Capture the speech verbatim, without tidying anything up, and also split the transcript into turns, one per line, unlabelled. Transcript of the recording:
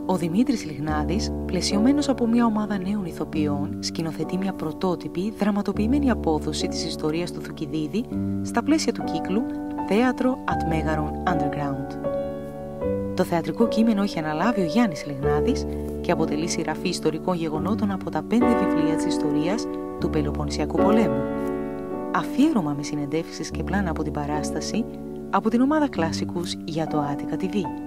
Ο Δημήτρης Λιγνάδης, πλαισιωμένος από μια ομάδα νέων ηθοποιών, σκηνοθετεί μια πρωτότυπη, δραματοποιημένη απόδοση της ιστορίας του Θουκυδίδη στα πλαίσια του κύκλου «Θέατρο at Μέγαρον Underground». Το θεατρικό κείμενο έχει αναλάβει ο Γιάννης Λιγνάδης και αποτελεί συγγραφή ιστορικών γεγονότων από τα πέντε βιβλία της ιστορίας του Πελοποννησιακού πολέμου. Αφιέρωμα με συνεντεύξεις και πλάνα από την παράσταση από την ομάδα Κλάσικους για το Attica τι βι.